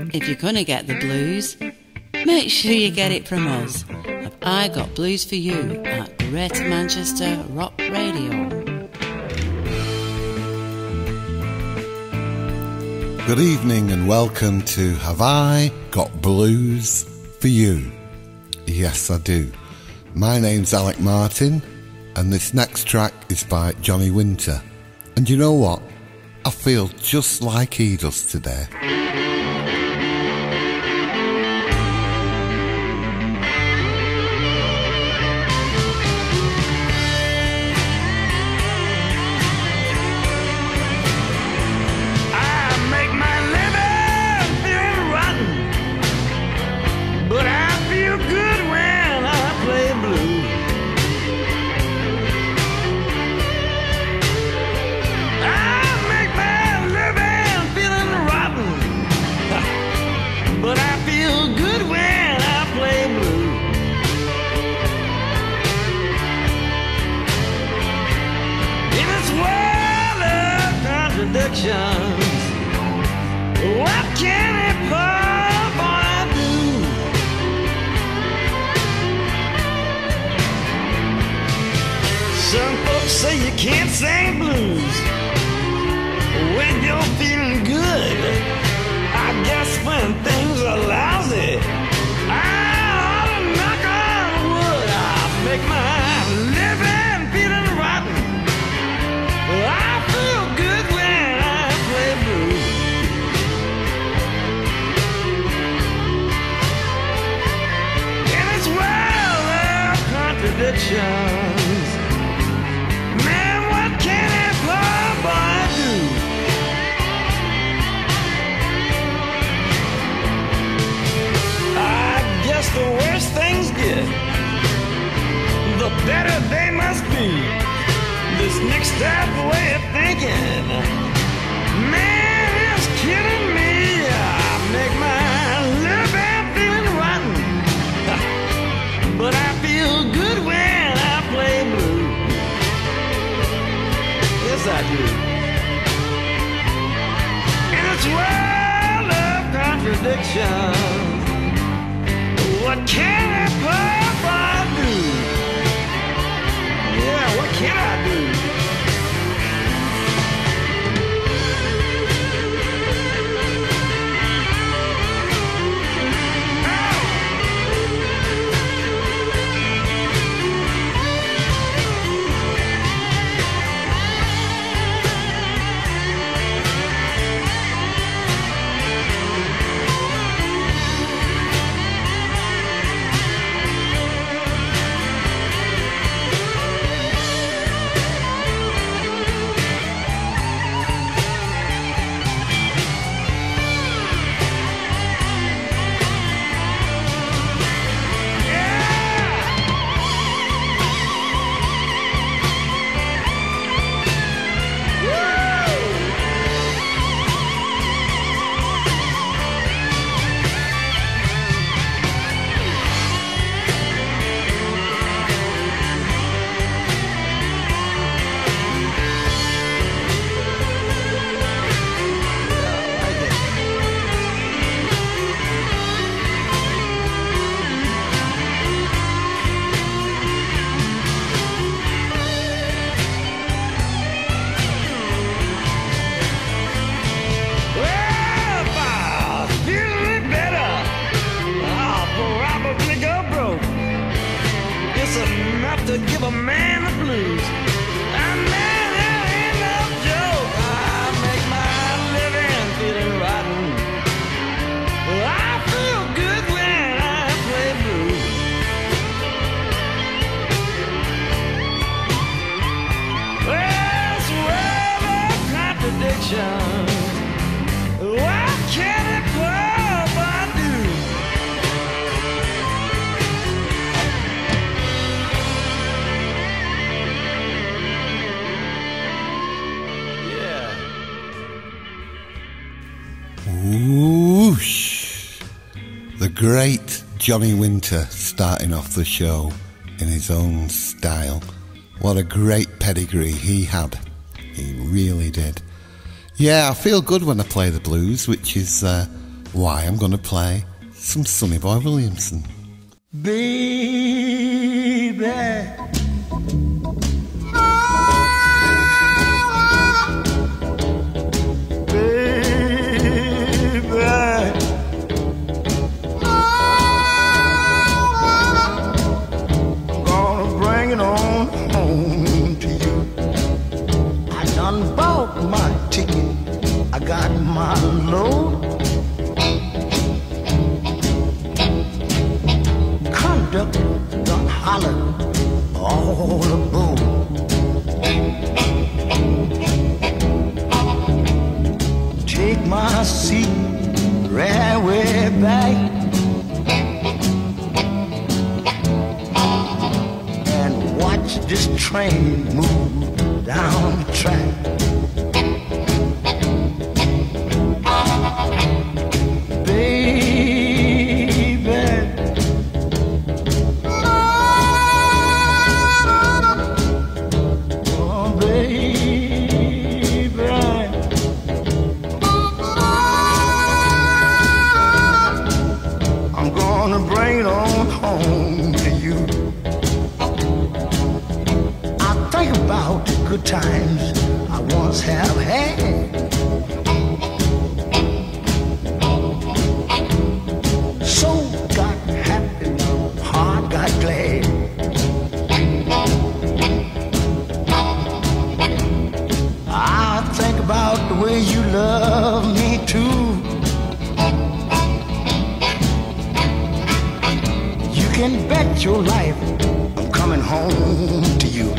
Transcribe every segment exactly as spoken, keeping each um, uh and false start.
If you're gonna get the blues, make sure you get it from us. Have I Got Blues for You at Greater Manchester Rock Radio. Good evening and welcome to Have I Got Blues for You? Yes, I do. My name's Alec Martin, and this next track is by Johnny Winter. And you know what? I feel just like he does today. What can a poor boy do? Some folks say you can't sing blues when you're feeling good. I guess when things are lousy, I ought to knock on wood. I make my living feeling rotten. I feel good when I play blues. In this world of contradictions, man, what can a poor boy do? I guess the worse things get, the better they must be. This mixed up way of thinking, man, it's killing me. I make my living feeling rotten, but I feel good when I play blues. Yes, I do. In this world of contradictions, what can a poor boy do? Yeah, what can I do? To give a man the blues, and man, that ain't no joke. I make my living feeling rotten. I feel good when I play blues. Well, it's a world of contradictions. What can a poor boy do? Whoosh! The great Johnny Winter starting off the show in his own style. What a great pedigree he had. He really did. Yeah, I feel good when I play the blues, which is uh, Why, I'm going to play some Sonny Boy Williamson. Baby, baby, I'm gonna bring it on home to you. I done bought my ticket, I got my load. Done hollered all aboard. Take my seat right way back and watch this train move down the track. Good times I once have had. Soul got happy, heart got glad. I think about the way you love me too. You can bet your life I'm coming home to you.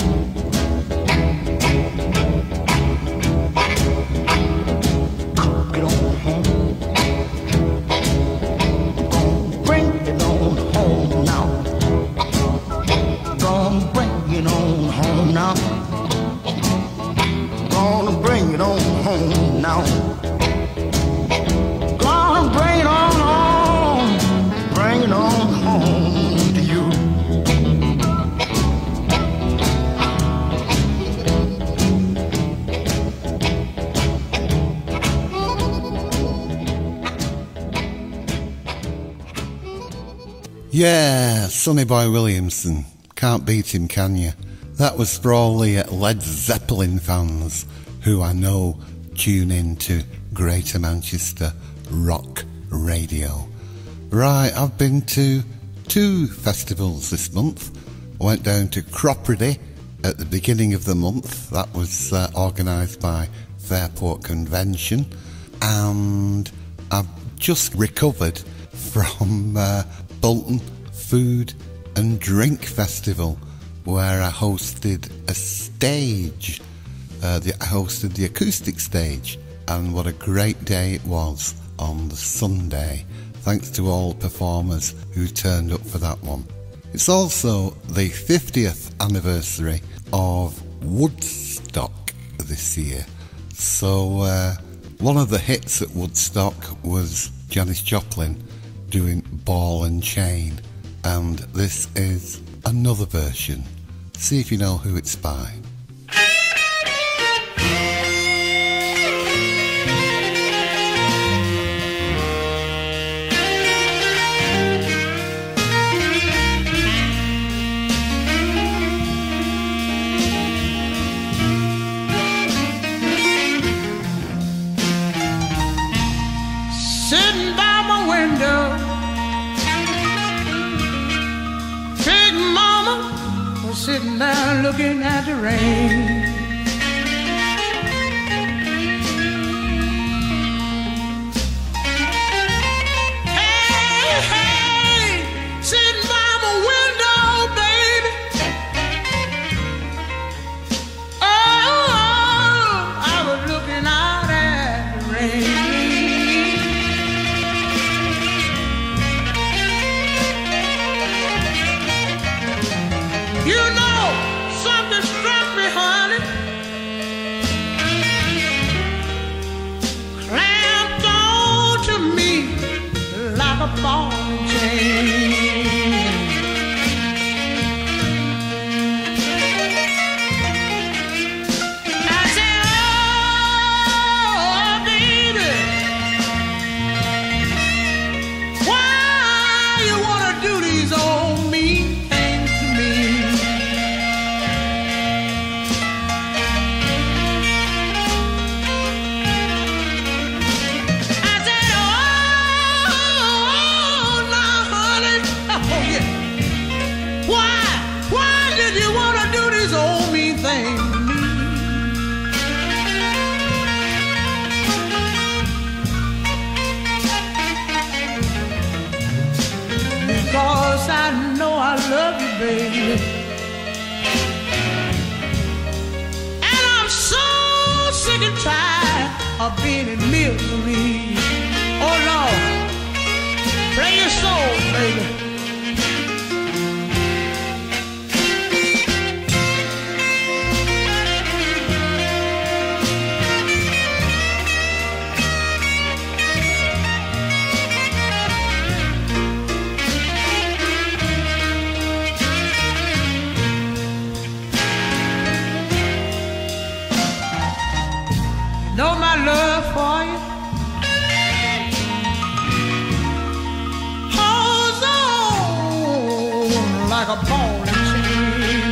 Yeah, Sonny Boy Williamson. Can't beat him, can you? That was for all the Led Zeppelin fans who I know tune in to Greater Manchester Rock Radio. Right, I've been to two festivals this month. I went down to Cropredy at the beginning of the month. That was uh, organised by Fairport Convention. And I've just recovered from uh, Bolton Food and Drink Festival, where I hosted a stage. Uh, the, I hosted the acoustic stage, and what a great day it was on the Sunday. Thanks to all performers who turned up for that one. It's also the fiftieth anniversary of Woodstock this year. So uh, one of the hits at Woodstock was Janis Joplin doing Ball and Chain, and this is another version. See if you know who it's by. Sitting by my window, Big Mama was sitting there looking at the rain. Hey, hey, sitting by my window, baby. Oh, I was looking out at the rain. You know, something struck me, honey. Clamped on to me like a ball and chain. I said, oh, baby, know I love you, baby. And I'm so sick and tired of being in misery. Oh Lord, play your soul, baby. Know my love for you holds on like a ball and chain.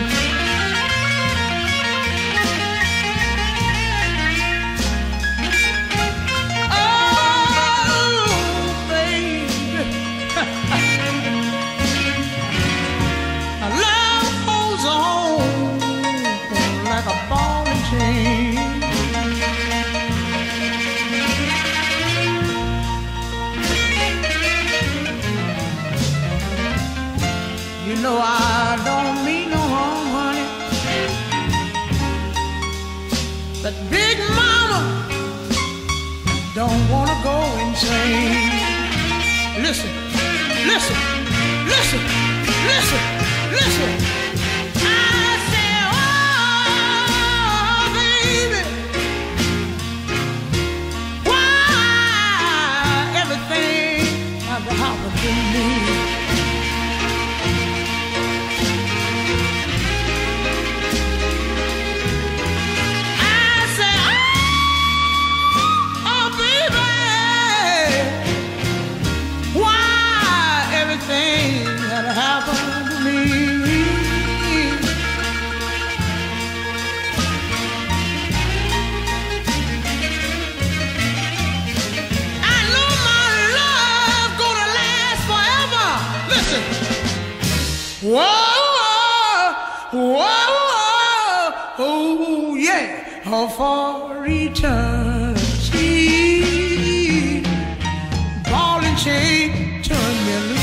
Oh, baby, my love holds on like a ball and chain. You know I don't mean no harm, honey, but Big Mama don't wanna go insane. Listen, listen, listen, listen, listen. I say, oh, baby, why everything has to happen to me? Happened to me. I know my love gonna last forever. Listen. Whoa, whoa, oh yeah, for eternity. Ball and chain, turn me loose.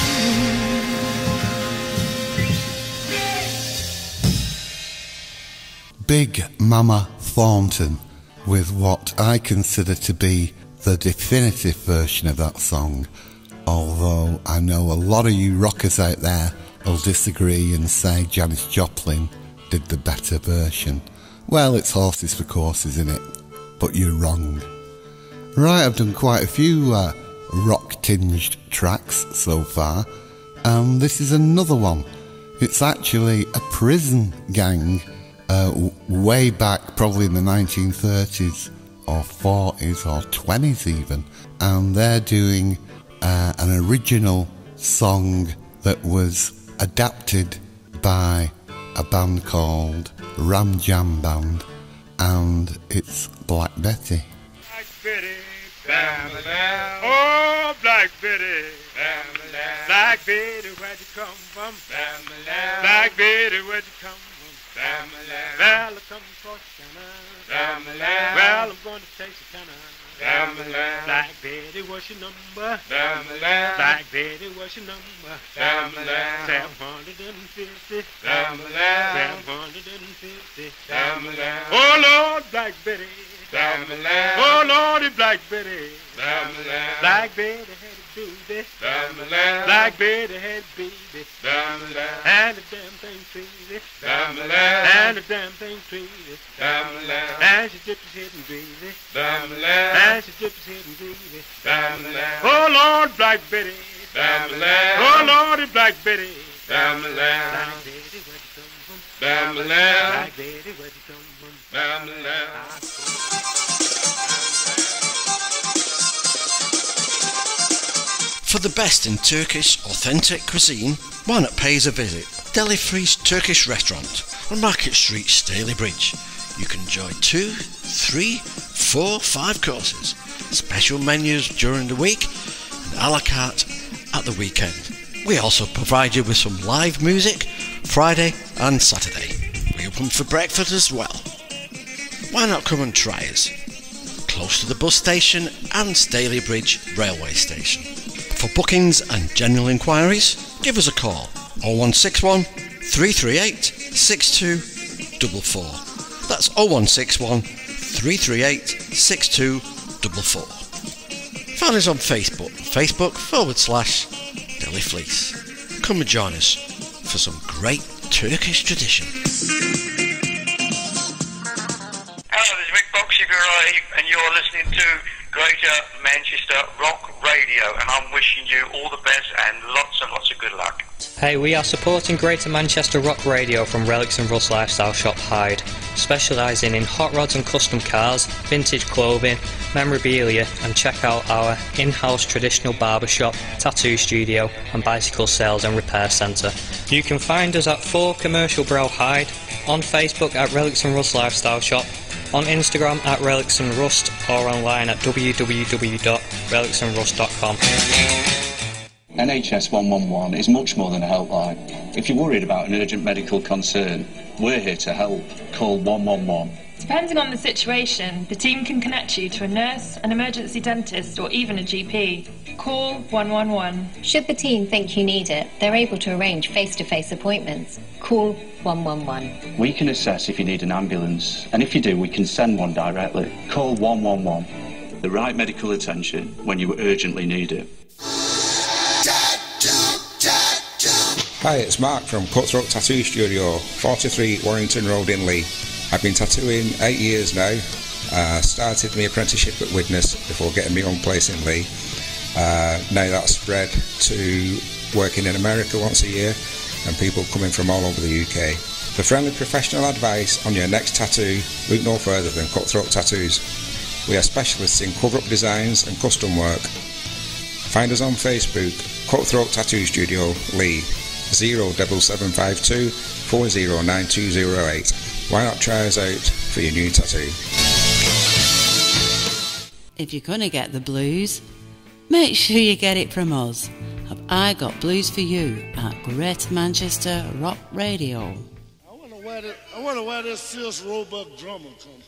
Big Mama Thornton with what I consider to be the definitive version of that song, although I know a lot of you rockers out there will disagree and say Janis Joplin did the better version. Well, it's horses for courses, isn't it? But you're wrong. Right, I've done quite a few uh, rock-tinged tracks so far, and this is another one. It's actually a prison gang Uh, w- way back probably in the nineteen thirties or forties or twenties even, and they're doing uh, an original song that was adapted by a band called Ram Jam Band, and it's Black Betty. Black Betty, bam-a-lam. Oh, Black Betty, bam-a-lam. Black Betty, where'd you come from? Bam-a-lam. Black Betty, where'd you come from? Bam-a-lam. Well, I come from China. Bam-a-lam. Well, I'm going to taste the China. Bam-a-lam. Black Betty, what's your number? Bam-a-lam. Black Betty, what's your number? Bam-a-lam. seven hundred fifty. Bam-a-lam. seven hundred fifty. Bam-a-lam. Oh, Lord, Black Betty. Bam-a-lam. Oh, Lordy, Black Betty. Bam-a-lam. Black Betty had a baby. Bam-a-lam. Black Betty had a baby. Bam-a-lam. And the damn thing crazy. Bam-a-lam. And the damn thing crazy. Bam-a-lam. And she dipped his head in gravy. Bam-a-lam. And she dipped his head in gravy. Bam-a-lam. Oh, Lord, Black Betty. Bam-a-lam. Oh, Lordy, Black Betty. Bam-a-lam. Black Betty, where'd you come from? Bam-a-lam. Black Betty, where'd you come from? Bam-a-lam. For the best in Turkish authentic cuisine, why not pay us a visit? Deli Freeze Turkish Restaurant on Market Street, Staley Bridge. You can enjoy two, three, four, five courses, special menus during the week, and a la carte at the weekend. We also provide you with some live music Friday and Saturday. We open for breakfast as well. Why not come and try us? Close to the bus station and Staley Bridge railway station. For bookings and general inquiries, give us a call oh one six one, three three eight, six two four four. That's oh one six one, three three eight, six two four four. Find us on Facebook, Facebook forward slash Deli Fleece. Come and join us for some great Turkish tradition. Hello, this is Rick Boxy and you're listening to Greater Manchester Rock Radio, and I'm wishing you all the best and lots and lots of good luck. Hey, we are supporting Greater Manchester Rock Radio from Relics and Rust Lifestyle Shop Hyde, specialising in hot rods and custom cars, vintage clothing, memorabilia, and check out our in-house traditional barbershop, tattoo studio and bicycle sales and repair centre. You can find us at four Commercial Brow Hyde, on Facebook at Relics and Rust Lifestyle Shop, on Instagram at Relics and Rust, or online at w w w dot relics and rust dot com. N H S one one one is much more than a helpline. If you're worried about an urgent medical concern, we're here to help. Call one one one. Depending on the situation, the team can connect you to a nurse, an emergency dentist, or even a G P. Call one one one. Should the team think you need it, they're able to arrange face-to-face appointments. Call one one one. We can assess if you need an ambulance, and if you do, we can send one directly. Call one one one. The right medical attention when you urgently need it. Hi, it's Mark from Cutthroat Tattoo Studio, forty-three Warrington Road in Leigh. I've been tattooing eight years now. Uh, started my apprenticeship at Widnes before getting my own place in Leigh. Uh, now that's spread to working in America once a year and people coming from all over the U K. For friendly professional advice on your next tattoo, look no further than Cutthroat Tattoos. We are specialists in cover-up designs and custom work. Find us on Facebook, Cutthroat Tattoo Studio, Leigh, zero seven seven five two, four zero nine two zero eight. Why not try us out for your new tattoo? If you're going to get the blues, make sure you get it from us. Have I got blues for you at Greater Manchester Rock Radio. I wonder where this, I wonder where this Sears Roebuck drummer comes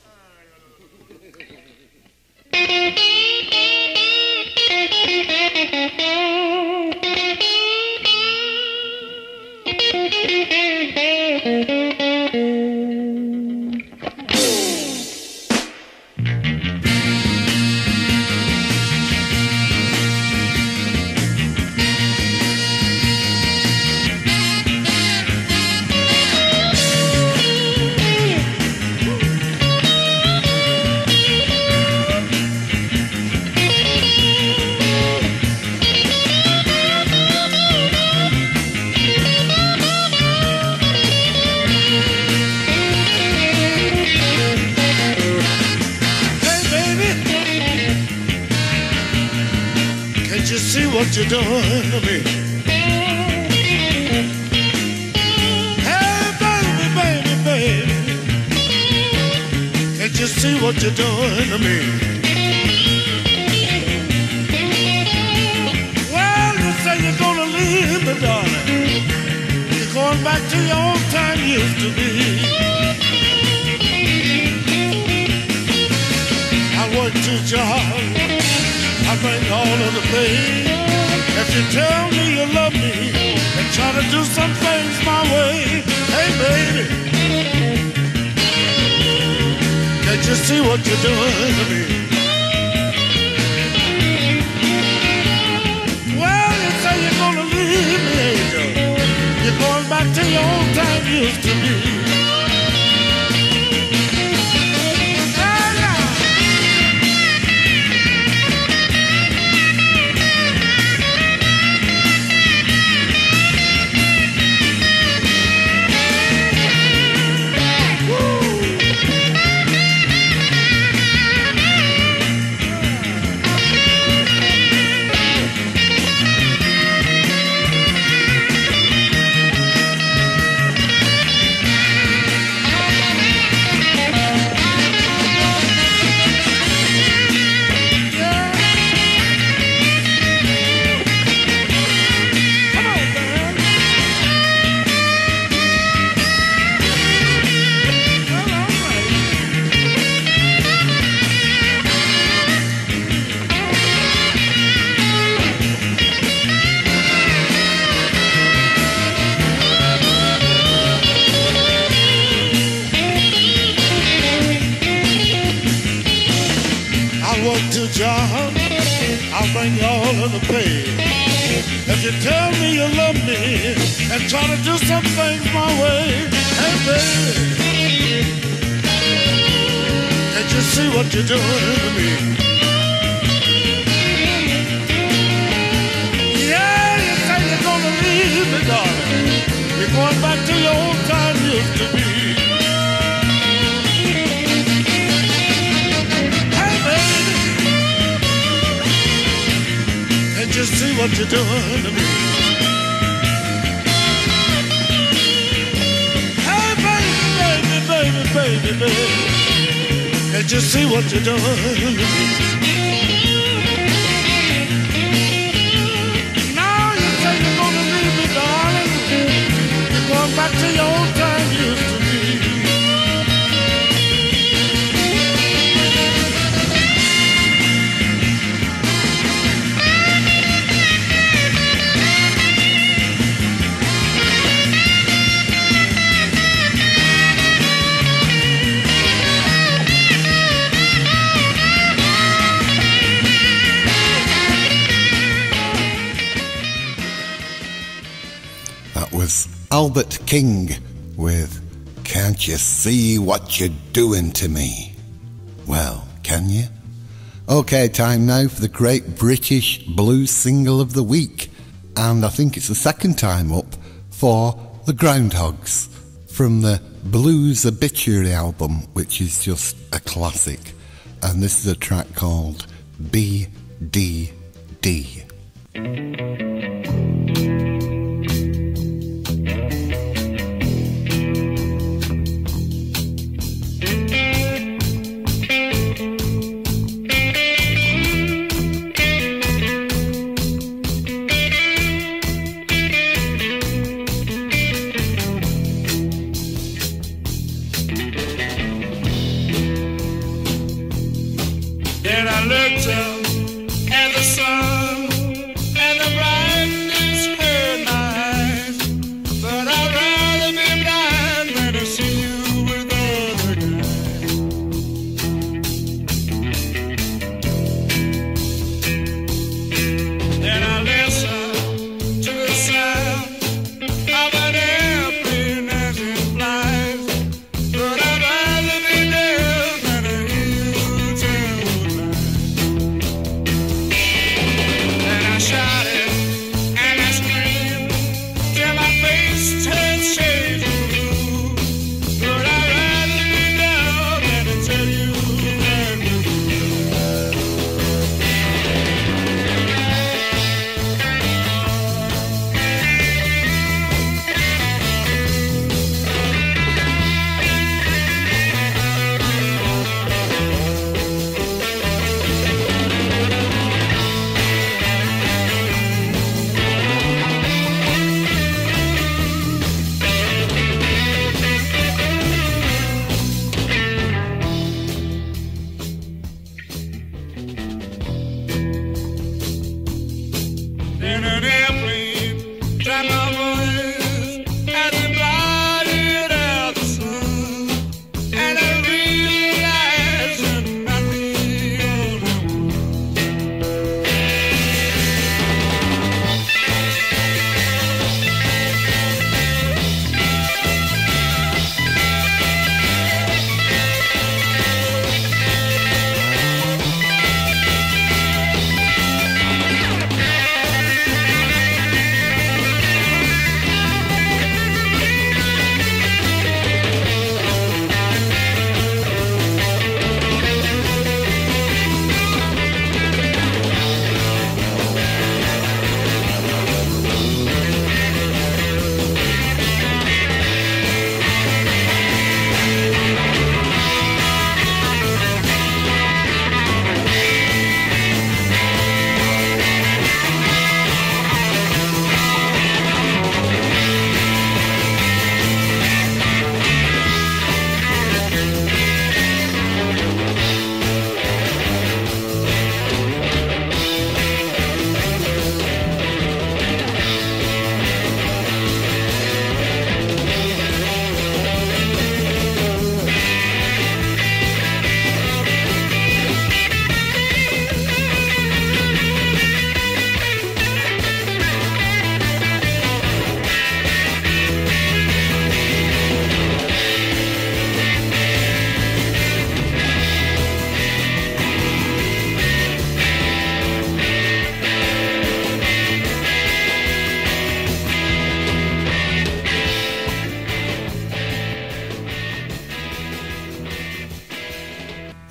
what you're doing to me. Hey, baby, baby, baby, can't you see what you're doing to me? Well, you say you're gonna leave me, darling. You're going back to your old time used to be. I work two jobs, I bring all of the pay. If you tell me you love me and try to do some things my way, hey baby, can't you see what you're doing to me? Well, you say you're gonna leave me, angel. You're going back to your old time used to be. If you tell me you love me and try to do some things my way, hey baby, can't you see what you're doing to me? Yeah, you say you're gonna leave me, darling. You're going back to your old time used to be. Hey baby, can't you see what you're doing to me? Hey baby, baby, baby, baby, baby, can't you see what you're doing to me? Now you say you're gonna leave me, darling. You're going back to your old time used to be. Albert King with Can't You See What You're Doing to Me? Well, can you? Okay, time now for the Great British Blues Single of the Week, and I think it's the second time up for the Groundhogs from the Blues Obituary album, which is just a classic, and this is a track called B D D. Then I looked up at the sun and the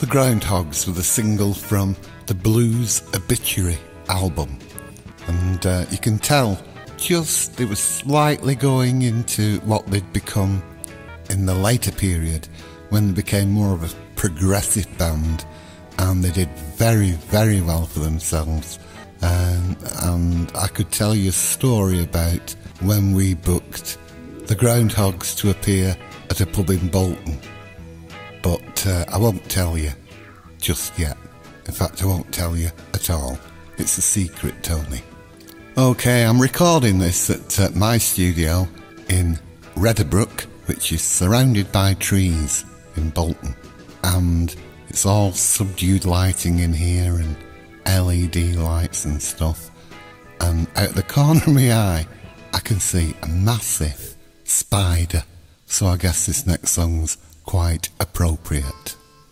The Groundhogs with a single from the Blues Obituary album. And uh, you can tell just it was slightly going into what they'd become in the later period when they became more of a progressive band, and they did very, very well for themselves. Um, and I could tell you a story about when we booked the Groundhogs to appear at a pub in Bolton. But uh, I won't tell you just yet. In fact, I won't tell you at all. It's a secret, Tony. Okay, I'm recording this at uh, my studio in Redderbrook, which is surrounded by trees in Bolton. And it's all subdued lighting in here and L E D lights and stuff. And out the corner of my eye, I can see a massive spider. So I guess this next song's quite appropriate.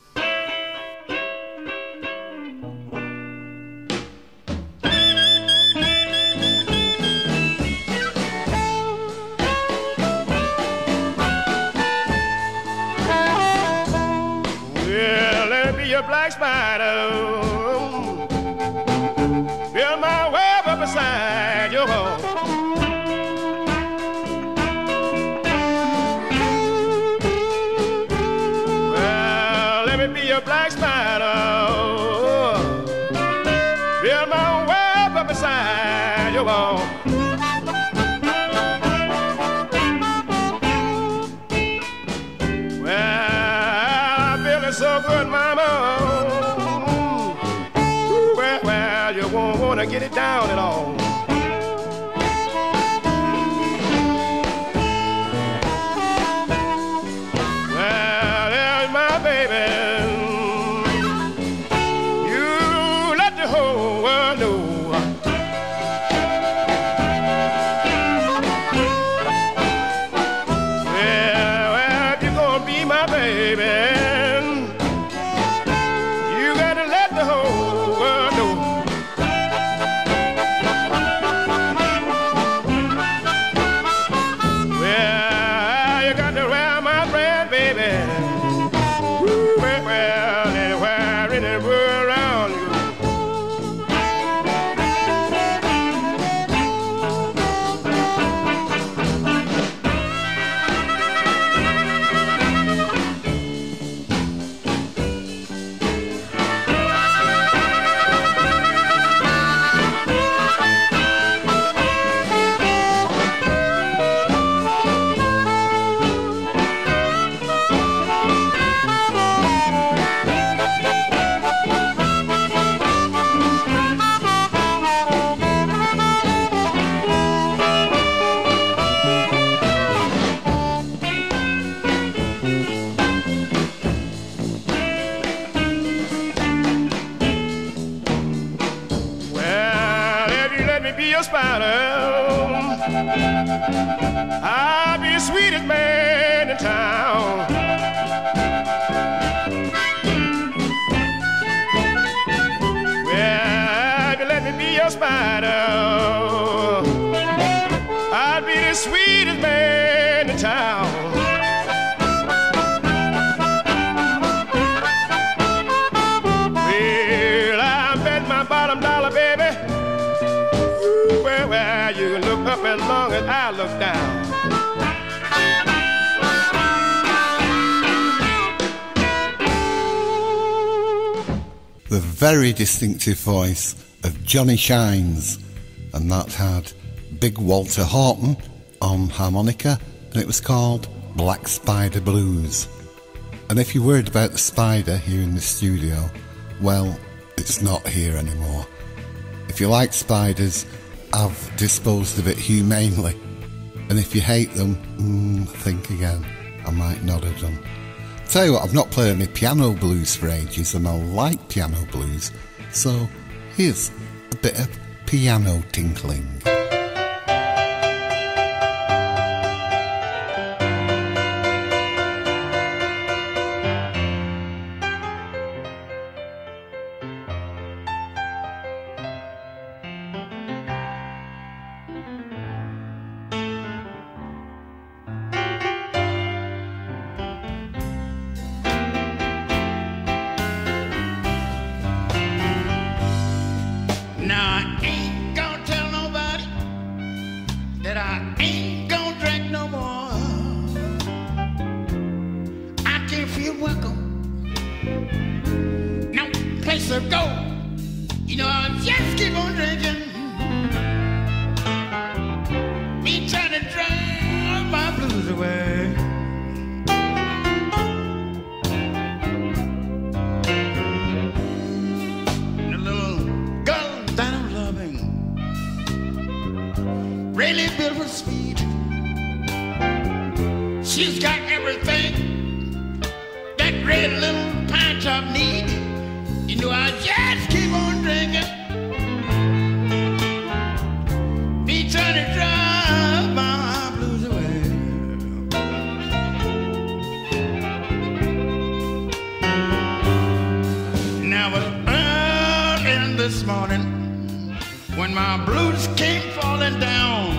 Well, let it be a black spider. Build my web up beside your home. Well, let me be a black spider. Build my web up beside your wall. So good, mama. Well, well, you won't want to get it down at all. Well, there's my baby. You let the whole world know. Well, well, if you're gonna be my baby, I'll be the sweetest man in town. Well, if you let me be your spider, I'll be the sweetest man in town. Well, I bet my bottom dollar, baby. Well, well, you can look up as long as I look down. The very distinctive voice of Johnny Shines, and that had Big Walter Horton on harmonica, and it was called Black Spider Blues. And if you're worried about the spider here in the studio, well, it's not here anymore. If you like spiders, I've disposed of it humanely, and if you hate them, mm, think again. I might not have done. Tell you what, I've not played any piano blues for ages, and I like piano blues, so here's a bit of piano tinkling. really built for speed. She's got everything that red little pine top need. You know, I just keep on drinking, be trying to drive my blues away. Now it was early this morning when my blues came falling down.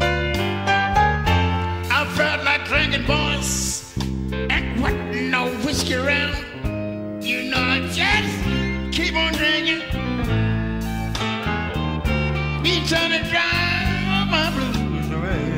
I felt like drinking, boys, and wasn't no whiskey around. You know, I just keep on drinking, be trying to drive my blues away.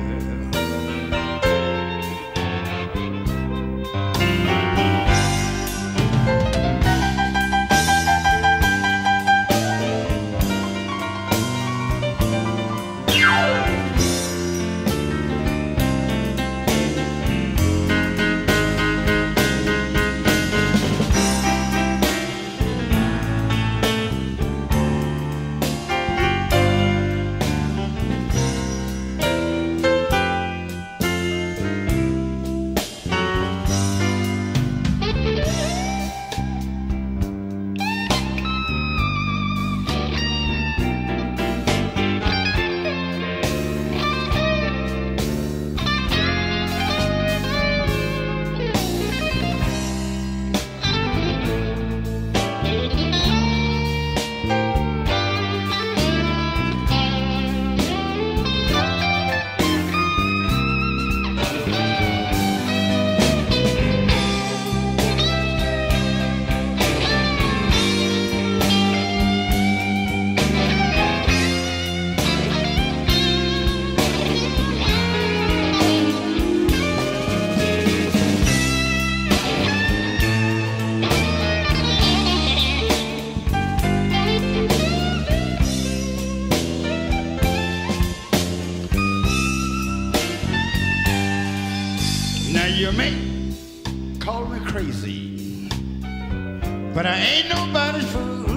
You may call me crazy, but I ain't nobody's fool.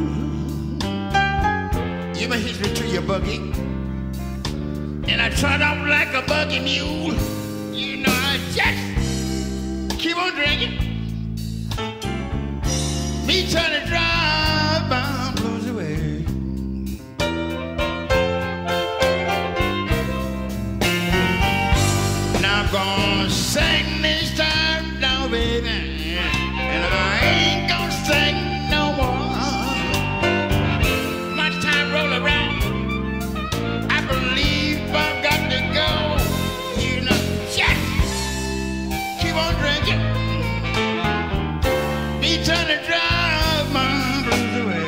You may hitch me to your buggy, and I trot off like a buggy mule. You know, I just keep on drinking, me trying to drive my blues away. Now I'm gonna sing this time now, baby, and I ain't gonna sing no more. Much time roll around, I believe I've got to go. You know, just keep on drinking, be trying to drive my blues away.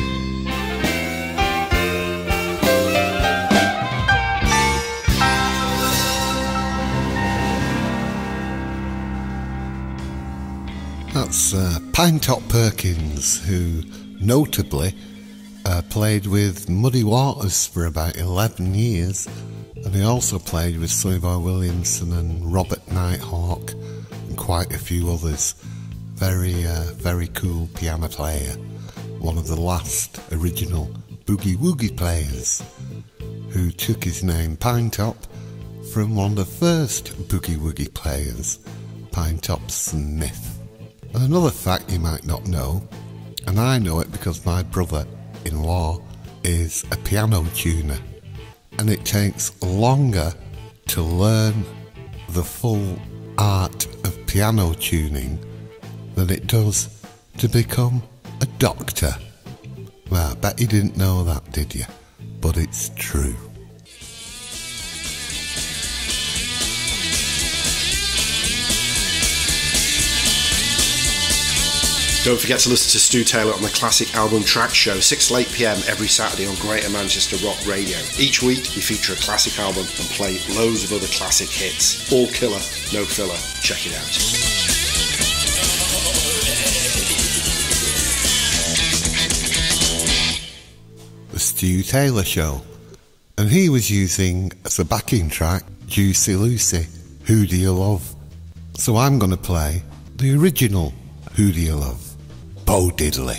That's uh, Pinetop Perkins, who notably uh, played with Muddy Waters for about eleven years, and he also played with Sonny Boy Williamson and Robert Nighthawk and quite a few others. Very, uh, very cool piano player, one of the last original boogie woogie players, who took his name Pinetop from one of the first boogie woogie players, Pinetop Smith. And another fact you might not know, and I know it because my brother-in-law is a piano tuner, and it takes longer to learn the full art of piano tuning than it does to become a doctor. Well, I bet you didn't know that, did you? But it's true. Don't forget to listen to Stu Taylor on the Classic Album Track Show, six to eight p m every Saturday on Greater Manchester Rock Radio. Each week we feature a classic album and play loads of other classic hits. All killer, no filler. Check it out. The Stu Taylor Show. And he was using as a backing track Juicy Lucy, Who Do You Love? So I'm going to play the original Who Do You Love? Bo Diddley.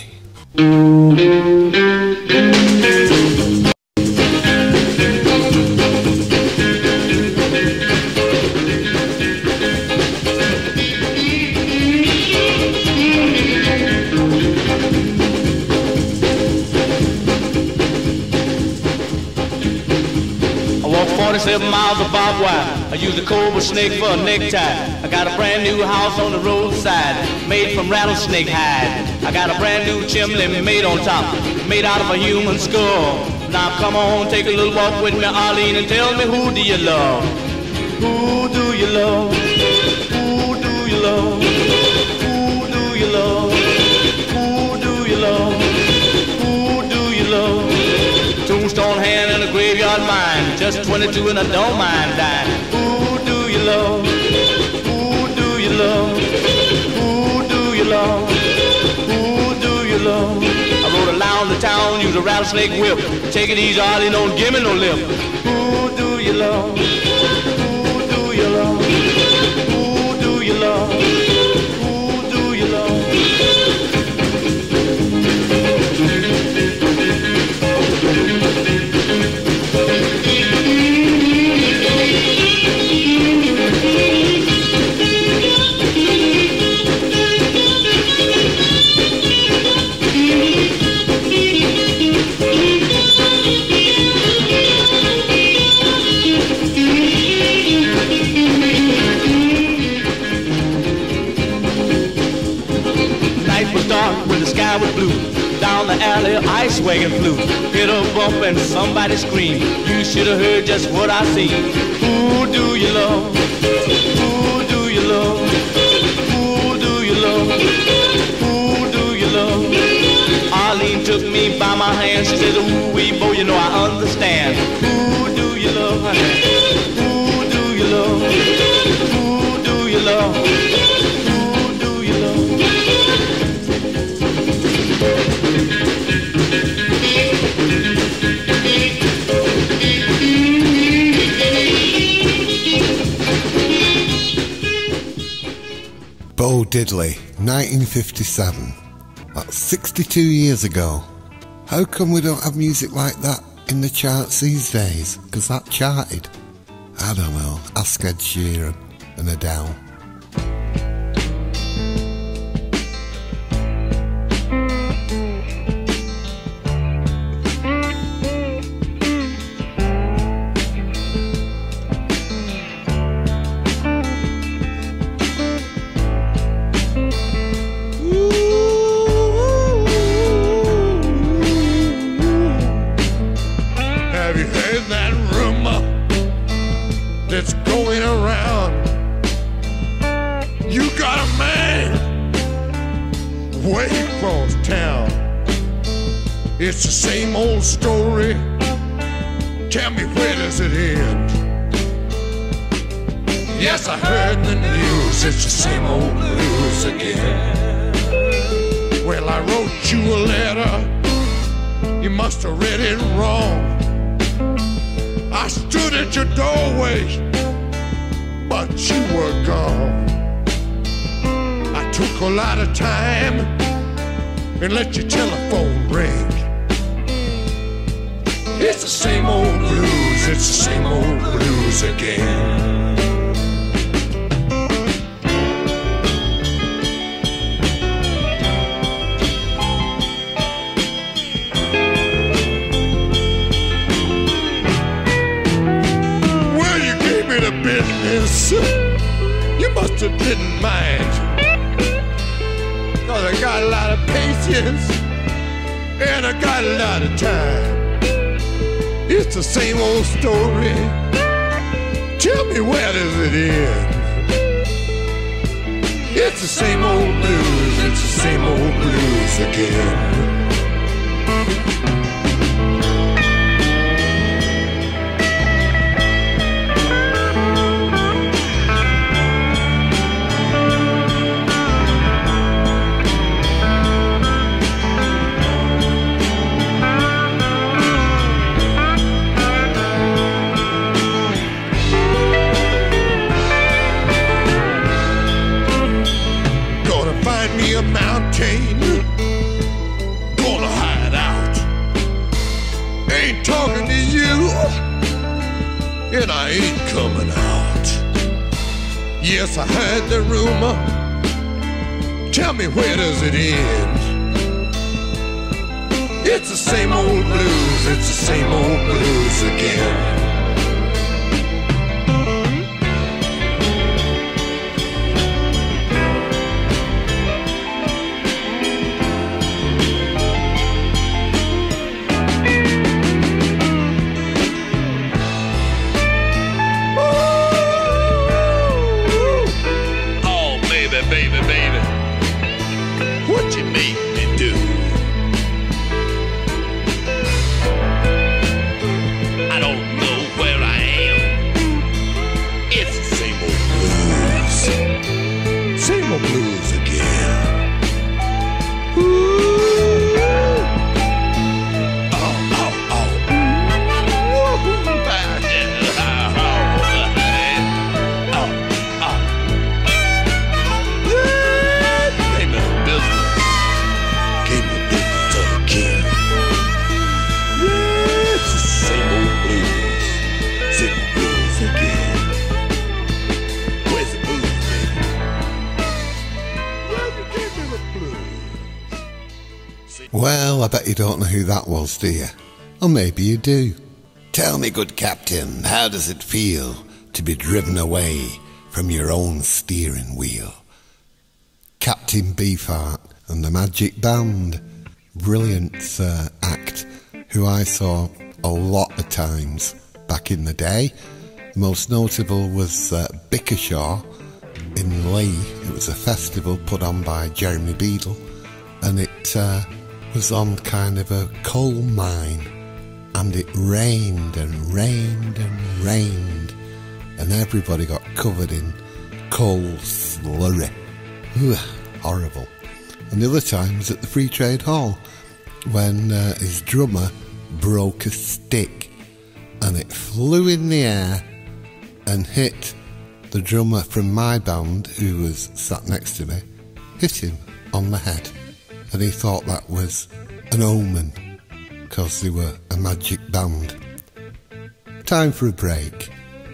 walk forty-seven miles of barbed wire. I use a cobra snake for a necktie. I got a brand new house on the roadside, made from rattlesnake hide. I got a brand new chimney made on top, made out of a human skull. Now come on, take a little walk with me, Arlene, and tell me, who do you love? Who do you love? Who do you love? Who do you love? Who do you love? Who do you love? Tombstone hand and a graveyard mine, just twenty-two and I don't mind dying. Who do you love? Who do you love? Who do you love? Who do you love? I rode around the town, use a rattlesnake whip. Take it easy, Arlie, don't give me no lip. Who do you love? Who do you love? Who do you love? Who do you love? Was blue. Down the alley, ice wagon flew. Hit a bump and somebody screamed. You should have heard just what I seen. Who do you love? Who do you love? Who do you love? Who do you love? Arlene took me by my hand. She said, ooh, wee, boy, you know I understand. Who do you love, honey? Who do you love? Who do you love? Who do you love? Bo Diddley, nineteen fifty-seven. That's sixty-two years ago. How come we don't have music like that in the charts these days? Because that charted. I don't know. Ask Ed Sheeran and Adele. It's the same old story. Tell me, where does it end? Yes, I heard in the news it's the same old blues again. Well, I wrote you a letter. You must have read it wrong. I stood at your doorway, but you were gone. I took a lot of time and let your telephone ring. It's the same old blues, it's the same old blues again. Well, you gave me the business. You must have didn't mind, 'cause I got a lot of patience and I got a lot of time. It's the same old story. Tell me, where does it end? It's the same old blues, it's the same old blues again. A mountain, gonna hide out. Ain't talking to you, and I ain't coming out. Yes, I heard the rumor. Tell me, where does it end? It's the same old blues, it's the same old blues again. bet you don't know who that was, do you? Or maybe you do. Tell me, good captain, how does it feel to be driven away from your own steering wheel? Captain Beefheart and the Magic Band. Brilliant uh, act who I saw a lot of times back in the day. Most notable was uh, Bickershaw in Lee. It was a festival put on by Jeremy Beadle, and it uh, was on kind of a coal mine, and it rained and rained and rained, and everybody got covered in coal slurry. Ugh, horrible. And the other time was at the Free Trade Hall when uh, his drummer broke a stick and it flew in the air and hit the drummer from my band, who was sat next to me, hit him on the head. And he thought that was an omen because they were a magic band. Time for a break.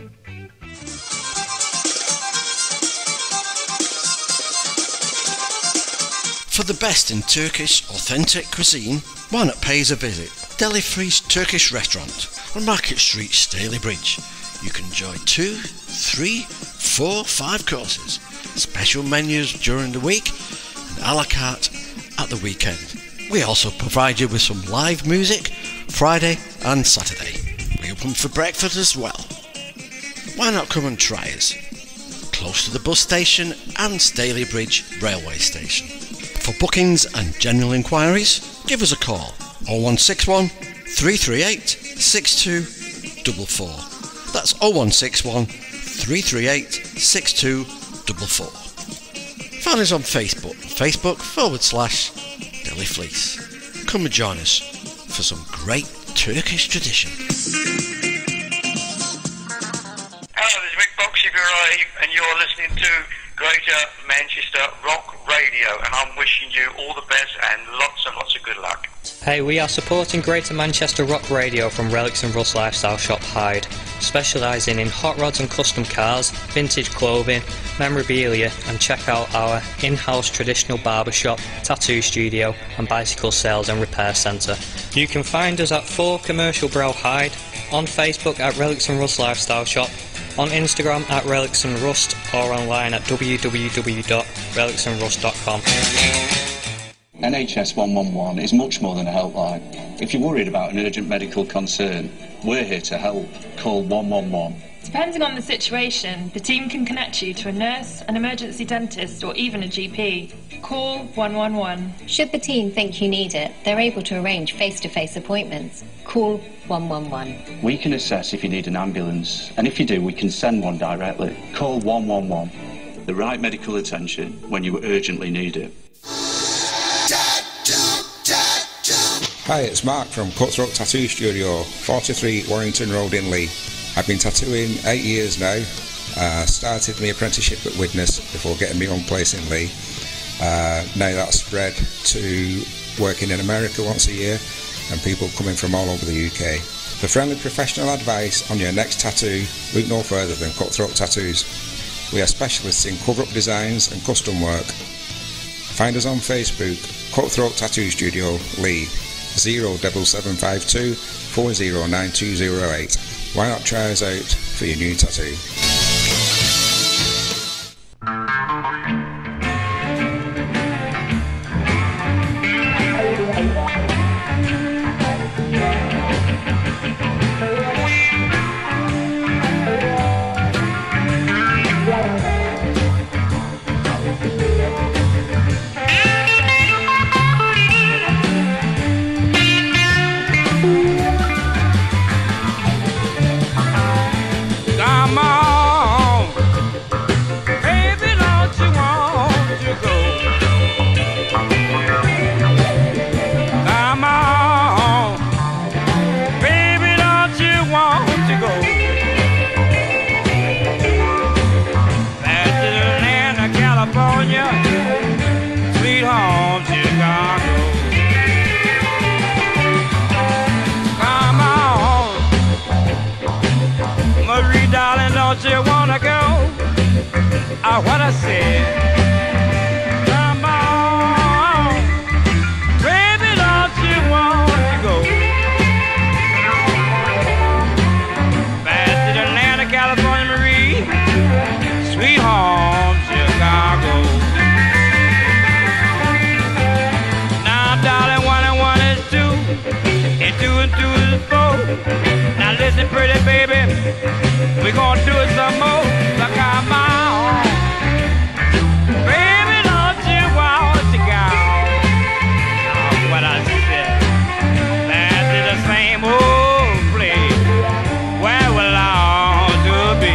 For the best in Turkish authentic cuisine, why not pay us a visit? Deli Free's Turkish restaurant on Market Street, Staley Bridge. You can enjoy two, three, four, five courses, special menus during the week, and a la carte at the weekend. We also provide you with some live music Friday and Saturday. We open for breakfast as well. Why not come and try us? Close to the bus station and Staley Bridge railway station. For bookings and general inquiries, give us a call oh one six one, three three eight, six two four four. That's oh one six one, three three eight, six two four four. Find us on Facebook, Facebook forward slash Deli Fleece. Come and join us for some great Turkish tradition. Hello, this is Rick Boxy and you're listening to Greater Manchester Rock Radio, and I'm wishing you all the best and lots and lots of good luck. Hey, we are supporting Greater Manchester Rock Radio from Relics and Rust Lifestyle Shop Hyde, specialising in hot rods and custom cars, vintage clothing, memorabilia, and check out our in-house traditional barbershop, tattoo studio and bicycle sales and repair centre. You can find us at four Commercial Brow Hyde, on Facebook at Relics and Rust Lifestyle Shop, on Instagram at Relics and Rust, or online at w w w dot relics and rust dot com. N H S one one one is much more than a helpline. If you're worried about an urgent medical concern, we're here to help. Call one one one. Depending on the situation, the team can connect you to a nurse, an emergency dentist, or even a G P. Call one one one. Should the team think you need it, they're able to arrange face-to-face appointments. Call one one one. We can assess if you need an ambulance, and if you do, we can send one directly. Call one one one. The right medical attention when you urgently need it. Hi, it's Mark from Cutthroat Tattoo Studio, forty-three Warrington Road in Lee. I've been tattooing eight years now. Uh, started my apprenticeship at Widnes before getting my own place in Lee. Uh, now that's spread to working in America once a year and people coming from all over the U K. For friendly professional advice on your next tattoo, look no further than Cutthroat Tattoos. We are specialists in cover-up designs and custom work. Find us on Facebook, Cutthroat Tattoo Studio, Lee, zero seven seven five two, four zero nine two zero eight. Why not try us out for your new tattoo? Don't you wanna go? I wanna say, come on, baby, don't you wanna Now listen, pretty baby, we gonna do it some more. So come on, baby, don't you want to go? Oh, what I said, back to the same old place where we long to be.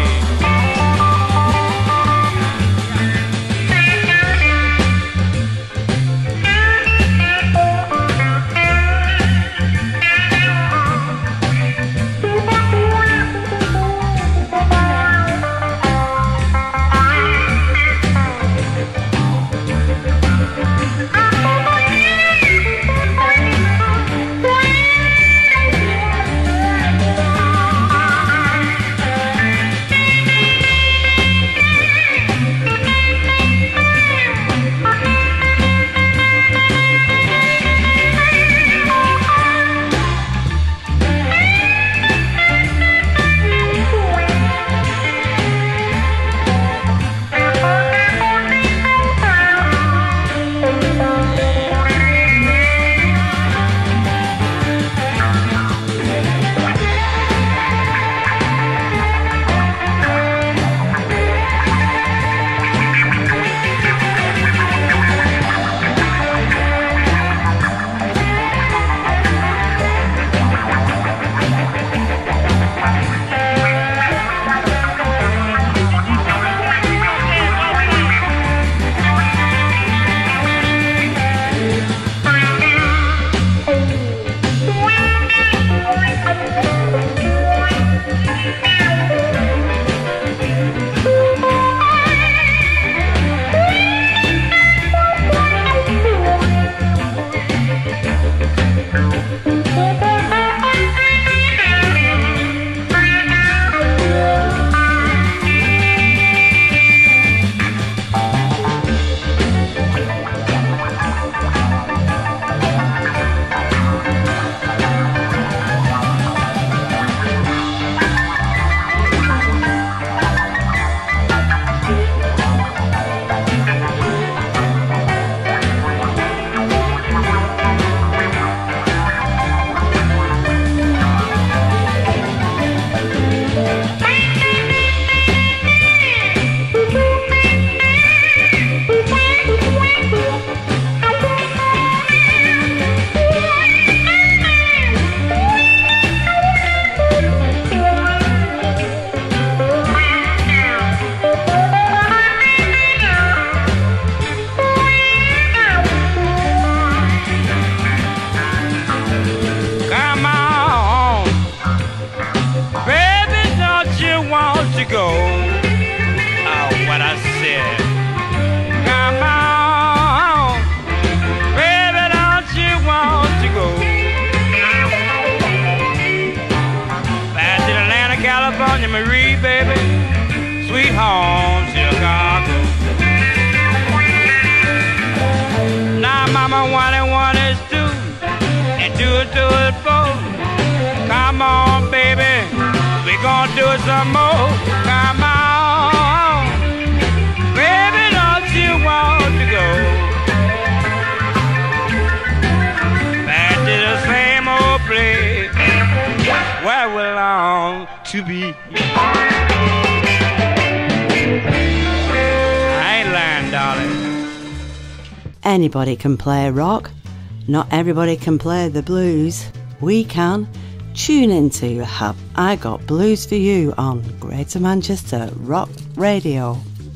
Anybody can play rock. Not everybody can play the blues. We can. Tune into Have I Got Blues for You on Greater Manchester Rock Radio.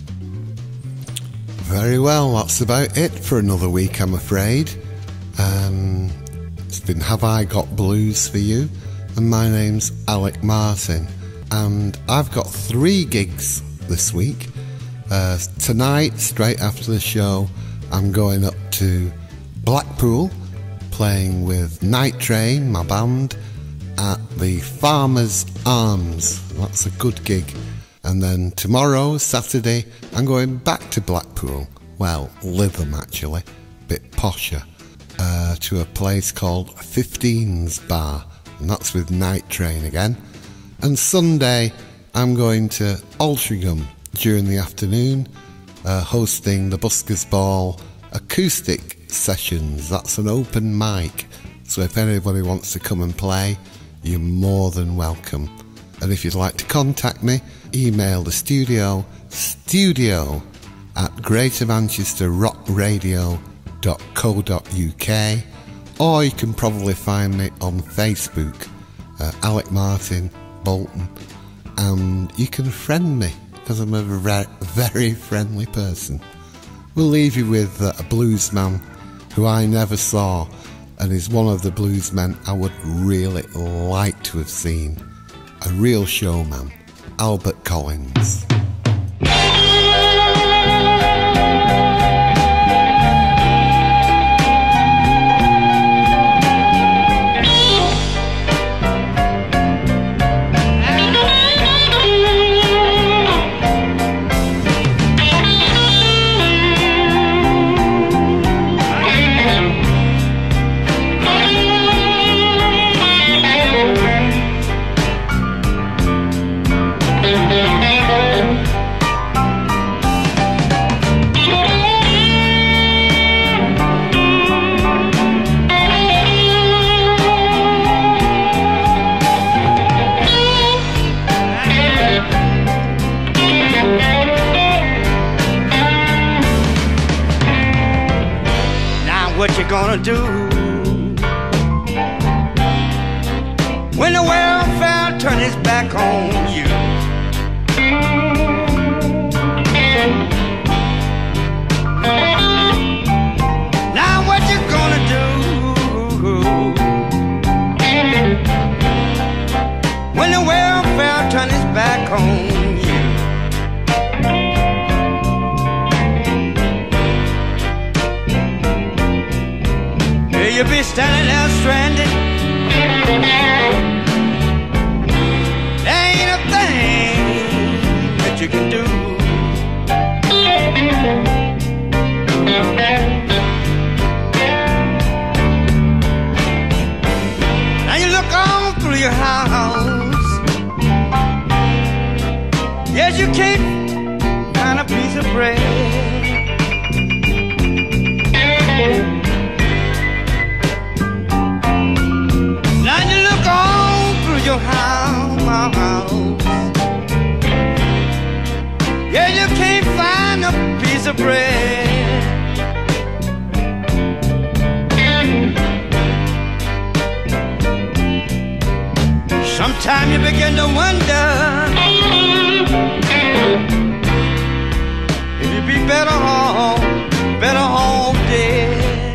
Very well, that's about it for another week, I'm afraid. Um, it's been Have I Got Blues for You, and my name's Alec Martin, and I've got three gigs this week. Uh, tonight, straight after the show, I'm going up to Blackpool, playing with Night Train, my band, at the Farmers Arms. That's a good gig. And then tomorrow, Saturday, I'm going back to Blackpool. Well, Lytham actually, bit posher, uh, to a place called Fifteen's Bar, and that's with Night Train again. And Sunday, I'm going to Altrincham during the afternoon, uh, hosting the Buskers Ball acoustic sessions. That's an open mic, so if anybody wants to come and play, you're more than welcome. And if you'd like to contact me, email the studio, studio at greater manchester rock radio dot co dot uk, or you can probably find me on Facebook, uh, Alec Martin Bolton, and you can friend me because I'm a re- very friendly person. We'll leave you with uh, a blues man who I never saw and is one of the blues men I would really like to have seen. A real showman, Albert Collins. What you gonna do when the welfare turn its back on you? Now what you gonna do when the welfare turn its back on you? You'll be standing there stranded. There ain't a thing that you can do. Now you look on through your house. Yes, you can't find a piece of bread. Your house, yeah, you can't find a piece of bread. Sometimes you begin to wonder if you'd be better off, better off dead.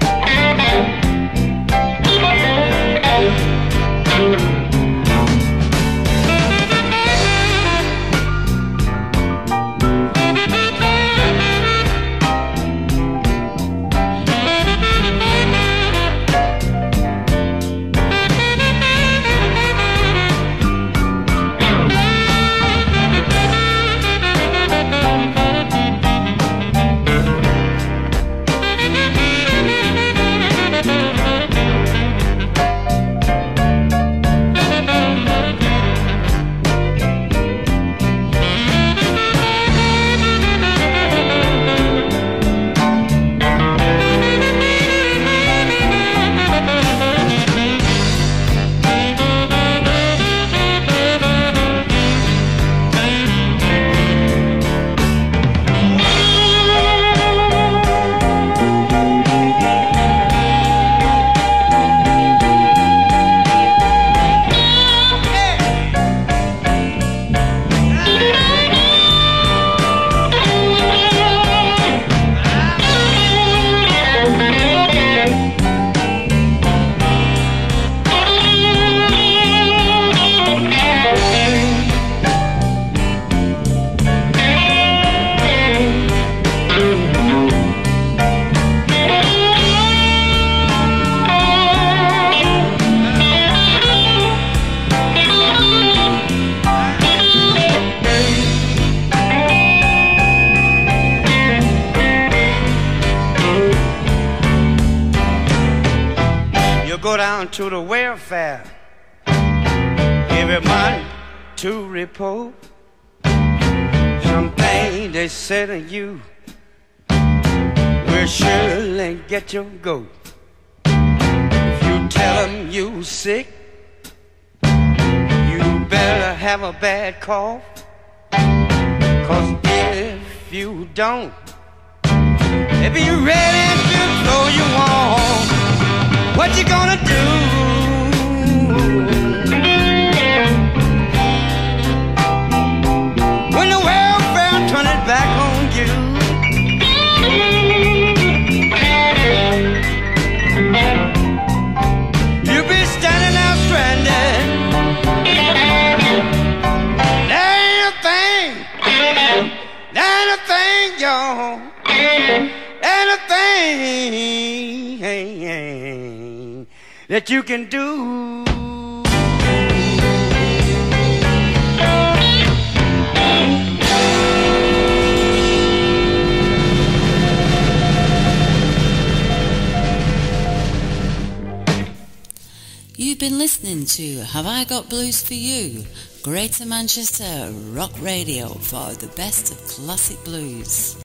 Go down to the welfare every month to report something they said to you will surely get your goat. If you tell them you sick, better have a bad cough. Cause if you don't, they be ready to throw you on. What you gonna do? When the welfare turn it back on you? You'll be standing out stranded. There ain't a thing, there ain't a thing, y'all. Ain't a thing that you can do. You've been listening to Have I Got Blues for You? Greater Manchester Rock Radio for the best of classic blues.